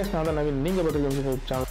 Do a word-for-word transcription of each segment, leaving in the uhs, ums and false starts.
guys, நான் தான் நவீன். நீங்க பார்த்துட்டு யூடியூப் சேனல்.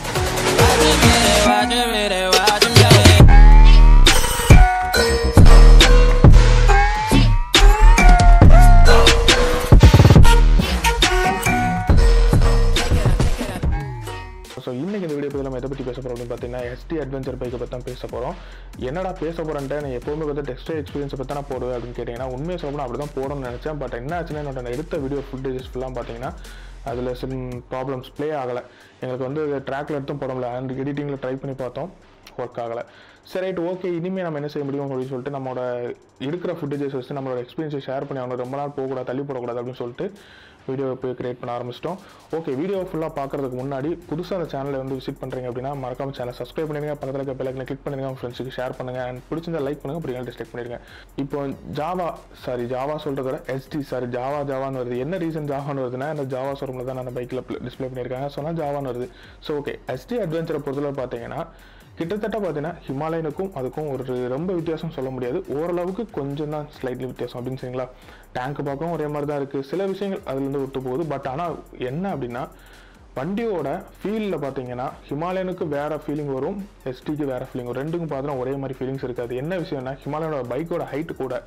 ஸோ இன்றைக்கி இந்த வீடியோ பற்றி நம்ம எதை பற்றி பேச போகிறோம் அப்படின்னு பார்த்தீங்கன்னா எஸ்டி அட்வென்ச்சர் பைக்கை பற்றி தான் பேச போகிறோம். என்னடா பேச போகிறேன்ட்டு நான் எப்போவுமே வந்து டெஸ்ட் எக்ஸ்பீரியன்ஸை பற்றி நான் போடுவேன் அப்படின்னு கேட்டிங்கன்னா உண்மையை சொல்லணும் அப்படி தான் போடணும்னு நினச்சேன். பட் என்ன ஆச்சுன்னா என்னோட நான் எடுத்த வீடியோ ஃபுட்டேஜஸ் ஃபுல்லாக பார்த்தீங்கன்னா அதில் சில ப்ராப்ளம்ஸ் ப்ளே ஆகலை. எங்களுக்கு வந்து ட்ராக்கில் எடுத்தும் போட முடியல. அண்ட் எடிட்டிங்கில் ட்ரை பண்ணி பார்த்தோம், ஒர்க் ஆகலை. சரி ரைட் ஓகே, இனிமேல் நம்ம என்ன செய்ய முடியும் அப்படின்னு சொல்லிட்டு நம்மளோட இருக்கிற ஃபுட்டேஜஸ் வச்சு நம்மளோட எக்ஸ்பீரியன்ஸை ஷேர் பண்ணி அவங்க ரொம்ப நாள் போகக்கூடாது, தள்ளி போடக்கூடாது அப்படின்னு சொல்லிட்டு வீடியோ போய் கிரியேட் பண்ண ஆரம்பிச்சிட்டோம். ஓகே, வீடியோ ஃபுல்லாக பார்க்குறதுக்கு முன்னாடி புதுசாக அந்த சேனலை வந்து விசிட் பண்ணுறீங்க அப்படின்னா மறக்காம சேனல் சப்ஸ்கிரைப் பண்ணிடுங்க, பக்கத்தில் இருக்க பெல் ஐக்கனை கிளிக் பண்ணுங்க, உங்கள் ஃப்ரெண்ட்ஸுக்கு ஷேர் பண்ணுங்கள், அண்ட் பிடிச்சிருந்தா லைக் பண்ணுங்கள், அப்படி டிஸ்லைக் பண்ணிடுங்க. இப்போ ஜாவா சாரி ஜாவா சொல்கிறத எஸ்டி சாரி ஜாவா ஜாவான்னு வருது. என்ன ரீசன் ஜாவான்னு வருதுன்னா அந்த ஜாவா ஷோரூமில் தான் அந்த பைக்கில் டிஸ்பிளே பண்ணியிருக்காங்க, சொன்னால் ஜாவான்னு வருது. ஸோ ஓகே, எஸ்டி அட்வென்ச்சரை பொறுத்தவரை பார்த்தீங்கன்னா கிட்டத்தட்ட பார்த்தீங்கன்னா ஹிமாலயனுக்கும் அதுக்கும் ஒரு ரொம்ப வித்தியாசம் சொல்ல முடியாது. ஓரளவுக்கு கொஞ்சம் தான் ஸ்லைட்லி வித்தியாசம் அப்படின்னு சரிங்களா. டேங்க் பார்க்கவும் ஒரே மாதிரி தான் இருக்குது, சில விஷயங்கள் அதுலேருந்து விட்டு போகுது. பட் ஆனால் என்ன அப்படின்னா வண்டியோட ஃபீலில் பார்த்தீங்கன்னா ஹிமாலயனுக்கு வேறு ஃபீலிங் வரும், எஸ்டிக்கு வேறு ஃபீலிங் வரும். ரெண்டுக்கும் பார்த்தீங்கன்னா ஒரே மாதிரி ஃபீலிங்ஸ் இருக்காது. என்ன விஷயம்னா ஹிமாலயனோட பைக்கோட ஹைட்டு கூட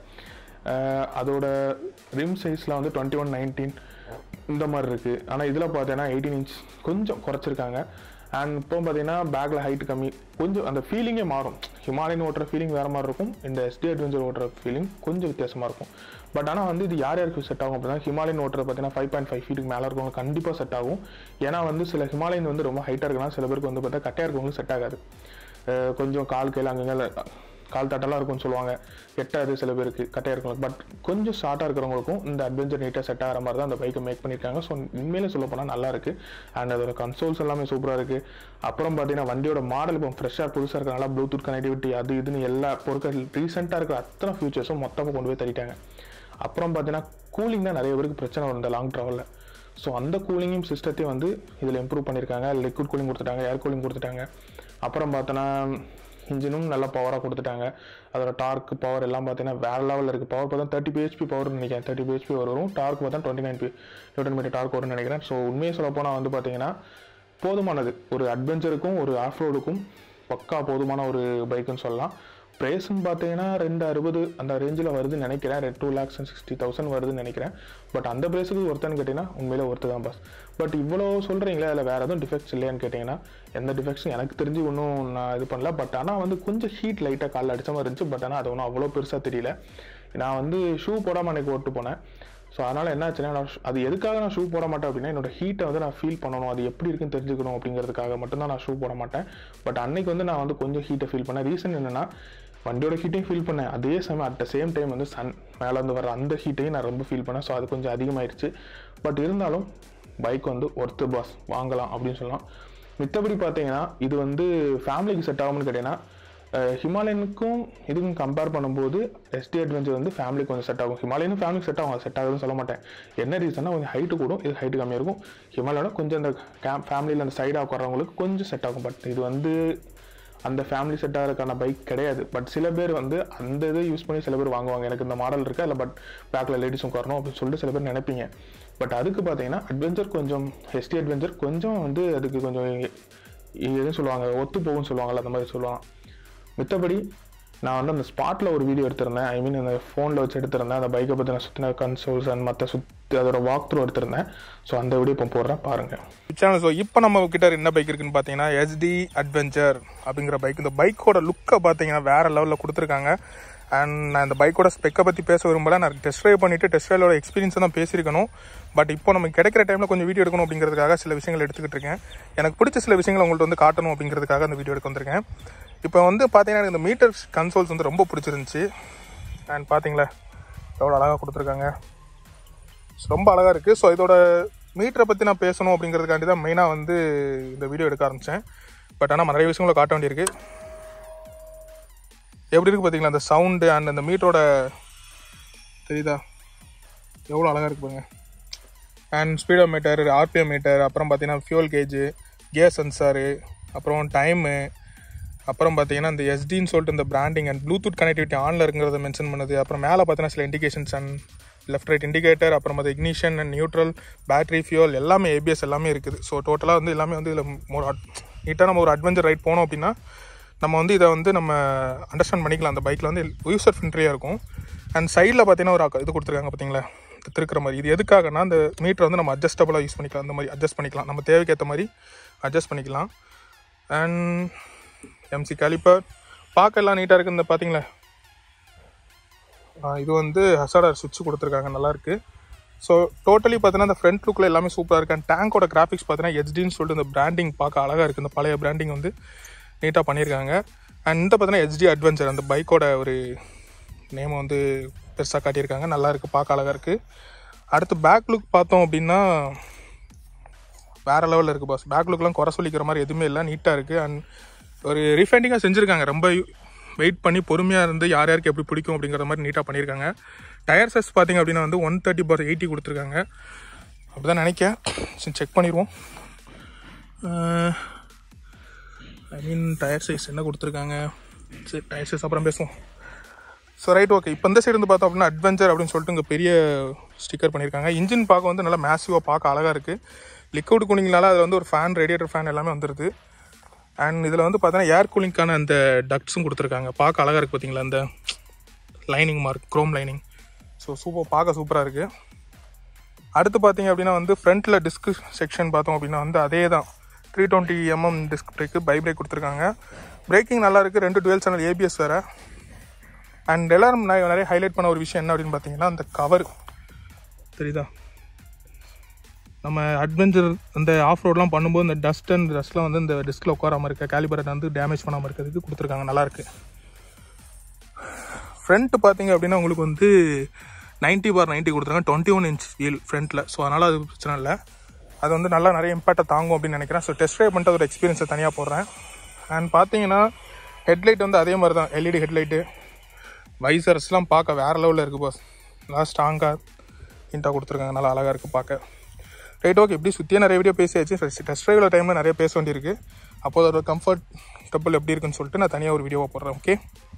அதோட ரிம் சைஸில் வந்து டுவெண்ட்டி ஒன் நைன்டீன் இந்த மாதிரி இருக்குது. ஆனால் இதில் பார்த்தீங்கன்னா எயிட்டீன் இன்ச் கொஞ்சம் குறைச்சிருக்காங்க. அண்ட் இப்போ பார்த்தீங்கன்னா பேக்கில் ஹைட் கம்மி, கொஞ்சம் அந்த ஃபீலிங்கே மாறும். ஹிமாலயன் ஓட்டுற ஃபீலிங் வேறு மாதிரி இருக்கும், இந்த எஸ்டி அட்வென்ச்சர் ஓட்டுற ஃபீலிங் கொஞ்சம் வித்தியாசமாக இருக்கும். பட் ஆனால் வந்து இது யார் யாருக்கு செட் ஆகும் அப்படின்னா ஹிமாலயன் ஓட்டுறது பார்த்தீங்கன்னா ஃபைவ் பாயிண்ட் ஃபைவ் ஃபீட்டுக்கு மேலே இருக்கவங்க கண்டிப்பாக செட் ஆகும். ஏன்னா வந்து சில ஹிமாலயன் வந்து ரொம்ப ஹைட்டாக இருக்குன்னா சில பேருக்கு வந்து பார்த்தா கட்டையாக இருக்கவங்களுக்கு செட் ஆகாது. கொஞ்சம் கால் கையில் அங்கங்கே கால் தட்டெல்லாம் இருக்கும்னு சொல்லுவாங்க, எட்டாது சில பேருக்கு கட்டையாக இருக்கவங்களுக்கு. பட் கொஞ்சம் ஷார்ட்டாக இருக்கிறவங்களுக்கும் இந்த அட்வென்ச்சர் நீட்டாக செட் ஆகிற மாதிரி தான் அந்த பைக்கை மேக் பண்ணியிருக்காங்க. ஸோ உண்மையிலே சொல்ல போனால் நல்லா இருக்குது. அண்ட் அதோட கன்சோல்ஸ் எல்லாமே சூப்பராக இருக்குது. அப்புறம் பார்த்தீங்கன்னா வண்டியோட மாடல் இப்போ ஃப்ரெஷ்ஷாக புதுசாக இருக்கிறனால ப்ளூடூத் கனெக்டிவிட்டி அது இதுன்னு எல்லா பொருட்கள் ரீசெண்டாக இருக்கிற அத்தனை ஃபியூச்சர்ஸும் மொத்தமாக கொண்டு போய் தள்ளிட்டாங்க. அப்புறம் பார்த்தீங்கன்னா கூலிங் தான் நிறைய பேருக்கு பிரச்சனை வரும் இந்த லாங் ட்ராவலில். ஸோ அந்த கூலிங்கும் சிஸ்டத்தையும் வந்து இதில் இம்ப்ரூவ் பண்ணியிருக்காங்க. லிக்விட் கூலிங் கொடுத்துட்டாங்க, ஏர் கூலிங் கொடுத்துட்டாங்க. அப்புறம் பார்த்தோன்னா இன்ஜினும் நல்லா பவராக கொடுத்துட்டாங்க. அதோட டார்க் பவர் எல்லாம் பார்த்தீங்கன்னா வேறு லெவலில் இருக்குது. பவர் பார்த்தா தேர்ட்டி பிஹெச்பி பவர்னு நினைக்கிறேன், தேர்ட்டி பிஹெச்பி வரும். டார்க் பார்த்தா twenty nine P Newton metre torque வரும்னு நினைக்கிறேன். ஸோ உண்மையை சொல்ல போனால் வந்து பார்த்தீங்கன்னா போதுமானது ஒரு அட்வென்ச்சருக்கும் ஒரு ஆஃப் ரோடுக்கும் பக்கா போதுமான ஒரு பைக்குன்னு சொல்லலாம். ப்ரைஸும் பார்த்தீங்கன்னா ரெண்டு அறுபது அந்த ரேஞ்சில் வருதுன்னு நினைக்கிறேன், two lakhs and sixty thousand வருதுன்னு நினைக்கிறேன். பட் அந்த ப்ரைஸுக்கு ஒருத்தான்னு கேட்டிங்கன்னா உண்மையிலே ஒருத்து தான் பாஸ். பட் இவ்வளோ சொல்கிறீங்களே அதில் வேறு எதுவும் டிஃபெக்ட்ஸ் இல்லையான்னு கேட்டிங்கன்னா எந்த டிஃபெக்ட்ஸும் எனக்கு தெரிஞ்சு ஒன்றும் நான் இது பண்ணல. பட் ஆனால் வந்து கொஞ்சம் ஹீட் லைட்டாக காலில் அடித்த மாதிரி இருந்துச்சு. பட் ஆனால் அது ஒன்றும் அவ்வளோ பெருசாக தெரியல. நான் வந்து ஷூ போடாமல் அன்றைக்கி ஓட்டு போனேன். ஸோ அதனால் என்ன ஆச்சுன்னா நான் அது எதுக்காக நான் ஷூ போட மாட்டேன் அப்படின்னா என்னோட ஹீட்டை வந்து நான் ஃபீல் பண்ணணும், அது எப்படி இருக்குன்னு தெரிஞ்சுக்கணும் அப்படிங்கிறதுக்காக மட்டும்தான் நான் ஷூ போட மாட்டேன். பட் அன்றைக்கி வந்து நான் வந்து கொஞ்சம் ஹீட்டை ஃபீல் பண்ணேன். ரீசன் என்னென்னா வண்டியோட ஹீட்டையும் ஃபீல் பண்ணேன், அதே சமயம் அட் த சேம் டைம் வந்து சன் மேலே வந்து வர அந்த ஹீட்டையும் நான் ரொம்ப ஃபீல் பண்ணேன். ஸோ அது கொஞ்சம் அதிகமாகிடுச்சு. பட் இருந்தாலும் பைக் வந்து ஒர்த்து பாஸ், வாங்கலாம் அப்படின்னு சொல்லலாம். மித்தபடி பார்த்தீங்கன்னா இது வந்து ஃபேமிலிக்கு செட் ஆகும்னு கேட்டிங்கன்னா ஹிமாலயனுக்கும் இதுக்கும் கம்பேர் பண்ணும்போது எஸ்டி அட்வென்ச்சர் வந்து ஃபேமிலிக்கு கொஞ்சம் செட் ஆகும். ஹிமாலயனும் ஃபேமிலிக்கு செட் ஆகும், செட் ஆகுதுன்னு சொல்ல மாட்டேன். என்ன ரீசன்னா கொஞ்சம் ஹைட்டு கூடும், இது ஹைட்டு கம்மியாக இருக்கும். ஹிமாலயோட கொஞ்சம் அந்த கேம் ஃபேமிலியில் அந்த சைடாக உட்காரவங்களுக்கு கொஞ்சம் செட் ஆகும். பட் இது வந்து அந்த ஃபேமிலி செட் ஆகிறதுக்கான பைக் கிடையாது. பட் சில பேர் வந்து அந்த இதை யூஸ் பண்ணி சில பேர் வாங்குவாங்க, எனக்கு இந்த மாடல் இருக்கா இல்லை பட் பேக்கில் லேடிஸும் உட்காரணும் அப்படின்னு சொல்லிட்டு சில பேர் நினைப்பீங்க. பட் அதுக்கு பார்த்தீங்கன்னா அட்வென்ச்சர் கொஞ்சம் எஸ்டி அட்வென்ச்சர் கொஞ்சம் வந்து அதுக்கு கொஞ்சம் எதுவும் சொல்லுவாங்க ஒத்து போகும்னு சொல்லுவாங்கள்ல, அந்த மாதிரி சொல்லுவாங்க. மித்தபடி நான் வந்து அந்த ஸ்பாட்டில் ஒரு வீடியோ எடுத்திருந்தேன், ஐ மீன் அந்த ஃபோனில் வச்சு எடுத்திருந்தேன். அந்த பைக்கை பற்றி நான் சுற்றின கன்சோல்ஸ் அண்ட் மற்ற சுற்றி அதோட வாக் த்ரூ எடுத்திருந்தேன். ஸோ அந்த வீடியோ இப்போ போடுறேன் பாருங்கள். சேனல் ஸோ இப்போ நம்ம கிட்ட என்ன பைக் இருக்குன்னு பார்த்தீங்கன்னா எஸ்டி அட்வென்ச்சர் அப்படிங்கிற பைக். இந்த பைக்கோட லுக்கை பார்த்தீங்கன்னா வேறு லெவலில் கொடுத்துருக்காங்க. அண்ட் நான் இந்த பைக்கோட ஸ்பெக்கை பற்றி பேச விரும்பல, நான் டெஸ்ட் ட்ரைவ் பண்ணிவிட்டு டெஸ்ட் ட்ரைவோட எக்ஸ்பீரியன்ஸை தான் பேசியிருக்கணும். பட் இப்போ நமக்கு கிடைக்கிற டைமில் கொஞ்சம் வீடியோ எடுக்கணும் அப்படிங்கிறதுக்காக சில விஷயங்கள் எடுத்துக்கிட்டு இருக்கேன். எனக்கு பிடிச்ச சில விஷயங்களை உங்கள்கிட்ட வந்து காட்டணும் அப்படிங்கிறதுக்காக அந்த வீடியோ எடுக்க வந்திருக்கேன். இப்போ வந்து பார்த்தீங்கன்னா எனக்கு இந்த மீட்டர் கன்சோல்ஸ் வந்து ரொம்ப பிடிச்சிருந்துச்சி. அண்ட் பார்த்தீங்களா எவ்வளோ அழகாக கொடுத்துருக்காங்க, ரொம்ப அழகாக இருக்குது. ஸோ இதோட மீட்டரை பற்றி நான் பேசணும் அப்படிங்கிறதுக்காண்டி தான் மெயினாக வந்து இந்த வீடியோ எடுக்க ஆரம்பித்தேன். பட் ஆனால் நிறைய விஷயங்களை காட்ட வேண்டியிருக்கு. எப்படி இருக்குது பார்த்தீங்களா அந்த சவுண்டு அண்ட் அந்த மீட்டரோட தெரியுதா எவ்வளோ அழகாக இருக்கு பாருங்க. And speedometer, RPM meter, அப்புறம் பார்த்தீங்கன்னா ஃபியூல் கேஜு, கியர் சென்சாரு, அப்புறம் டைமு, அப்புறம் பார்த்தீங்கன்னா இந்த எஸ்டின்னு சொல்லிட்டு இந்த பிராண்டிங் அண்ட் ப்ளூடூத் கனெக்டிவிட்டி ஆனில் இருக்கிறத மென்ஷன் பண்ணுது. அப்புறம் மேலே பார்த்தீங்கன்னா சில indications and left right indicator, அப்புறம் அது ignition and neutral, battery, fuel எல்லாமே ஏபிஎஸ் எல்லாமே இருக்குது. ஸோ டோட்டலாக வந்து எல்லாமே வந்து இதில் ஒரு நீட்டாக நம்ம ஒரு அட்வென்ச்சர் ரைட் போனோம் அப்படின்னா நம்ம வந்து இதை வந்து நம்ம அண்டர்ஸ்டாண்ட் பண்ணிக்கலாம். அந்த பைக்கில் வந்து யூசர் ஃப்ரெண்ட்லியாக இருக்கும். அண்ட் சைடில் பார்த்தீங்கன்னா ஒரு இது கொடுத்துருக்காங்க பார்த்தீங்களா, திருக்கிற மாதிரி. இது எதுக்காகனா அந்த மீட்டர் வந்து நம்ம அட்ஜஸ்டபுளாக யூஸ் பண்ணிக்கலாம். அந்த மாதிரி அட்ஜஸ்ட் பண்ணிக்கலாம், நம்ம தேவைக்கு ஏற்ற மாதிரி அட்ஜஸ்ட் பண்ணிக்கலாம். அண்ட் எம்சி கேலிப்பர் பார்க்க எல்லாம் நீட்டாக இருக்குது. இந்த பார்த்தீங்களா, இது வந்து ஹசார்டர் சுவிட்ச் கொடுத்துருக்காங்க, நல்லாயிருக்கு. ஸோ டோட்டலி பார்த்தீங்கன்னா இந்த ஃப்ரண்ட் லுக்கில் எல்லாமே சூப்பராக இருக்குது. அண்ட் டேங்கோட கிராஃபிக்ஸ் பார்த்தீங்கன்னா ஹெச்டின்னு சொல்லிட்டு இந்த பிராண்டிங் பார்க்க அழகாக இருக்குது. இந்த பழைய பிராண்டிங் வந்து நீட்டாக பண்ணியிருக்காங்க. அண்ட் இந்த பார்த்தீங்கன்னா ஹெச்டி அட்வென்ச்சர் அந்த பைக்கோட ஒரு நேமை வந்து பெருசாக காட்டியிருக்காங்க, நல்லாயிருக்கு, பார்க்க அழகாக இருக்குது. அடுத்து பேக் லுக் பார்த்தோம் அப்படின்னா வேறு லெவலில் இருக்குது பாஸ். பேக் லுக்லாம் குறை சொல்லிக்கிற மாதிரி எதுவுமே இல்லை, நீட்டாக இருக்குது. அண்ட் ஒரு ரீஃபைண்டிங்காக செஞ்சுருக்காங்க, ரொம்ப வெயிட் பண்ணி பொறுமையாக இருந்து யார் யாருக்கு எப்படி பிடிக்கும் அப்படிங்கிற மாதிரி நீட்டாக பண்ணியிருக்காங்க. டயர் சைஸ் பார்த்திங்க அப்படின்னா வந்து ஒன் தேர்ட்டி பார் எயிட்டி கொடுத்துருக்காங்க, அப்படி தான் நினைக்கிறேன். சரி செக் பண்ணிடுவோம். ஐ மீன் டயர் சைஸ் என்ன கொடுத்துருக்காங்க, சரி டயர் சைஸ் அப்புறம் பேசுவோம். So right, okay. இப்போ இந்த சைடு வந்து பார்த்தோம் அப்படின்னா அட்வென்ச்சர் அப்படின்னு சொல்லிட்டு இங்கே பெரிய ஸ்டிக்கர் பண்ணியிருக்காங்க. இன்ஜின் பார்க்க வந்து நல்லா மேசிவாக பார்க்க அழகாக இருக்குது. லிக்விட் கூலிங்னால அதில் வந்து ஒரு ஃபேன், ரேடியேட்டர் ஃபேன் எல்லாமே வந்துடுது. அண்ட் இதில் வந்து பார்த்தீங்கன்னா ஏர் கூலிங்கான அந்த டக்ட்ஸும் கொடுத்துருக்காங்க, பார்க்க அழகாக இருக்குது பார்த்தீங்களா, அந்த lining mark, chrome lining. So super, பார்க்க சூப்பராக இருக்குது. அடுத்து பார்த்தீங்க அப்படின்னா வந்து ஃப்ரண்ட்டில் டிஸ்க் செக்ஷன் பார்த்தோம் அப்படின்னா வந்து அதே தான் three twenty mm disc brake, பை பிரேக் கொடுத்துருக்காங்க. பிரேக்கிங் நல்லா இருக்குது, ரெண்டு டுவெல் சேனல் ஏபிஎஸ் வேறு. அண்ட் எல்லோரும் நிறைய ஹைலைட் பண்ண ஒரு விஷயம் என்ன அப்படின்னு பார்த்தீங்கன்னா அந்த கவர் தெரியுதா, நம்ம அட்வென்ச்சர் அந்த ஆஃப் ரோட்லாம் பண்ணும்போது இந்த டஸ்ட் அண்ட் டஸ்ட்லாம் வந்து இந்த டிஸ்கில் உட்காராமல் இருக்க, கேலிபரேட் வந்து டேமேஜ் பண்ணாமல் இருக்கிறதுக்கு கொடுத்துருக்காங்க, நல்லாயிருக்கு. ஃப்ரண்ட்டு பார்த்தீங்க அப்படின்னா உங்களுக்கு வந்து நைன்ட்டி பார் நைன்ட்டி கொடுத்துருக்காங்க, டுவெண்ட்டி ஒன் இன்ச் வீல் ஃப்ரண்ட்டில். ஸோ அதனால் அது பிரச்சனை இல்லை, அது வந்து நல்லா நிறைய இம்பேக்டை தாங்கும் அப்படின்னு நினைக்கிறேன். ஸோ டெஸ்ட் ட்ரைவ் பண்ணிட்டு அதோட எக்ஸ்பீரியன்ஸை தனியாக போடுறேன். அண்ட் பார்த்தீங்கன்னா ஹெட்லைட் வந்து அதே மாதிரி தான், எல்இடி ஹெட்லைட்டு. வைசர்ஸ்லாம் பார்க்க வேறு லெவலில் இருக்குது பாஸ், நல்லா ஸ்ட்ராங்காக நீட்டாக கொடுத்துருக்காங்க, நல்லா அழகாக இருக்குது பார்க்க. Right, okay. இப்படி சுற்றியே நிறைய வீடியோ பேசியாச்சு. டெஸ்ட் ட்ரைவில் டைமில் நிறைய பேச வேண்டியிருக்கு. அப்போது அதோட கம்ஃபர்ட் டபுள் எப்படி இருக்குன்னு சொல்லிட்டு நான் தனியாக ஒரு வீடியோவாக போடுறேன். ஓகே.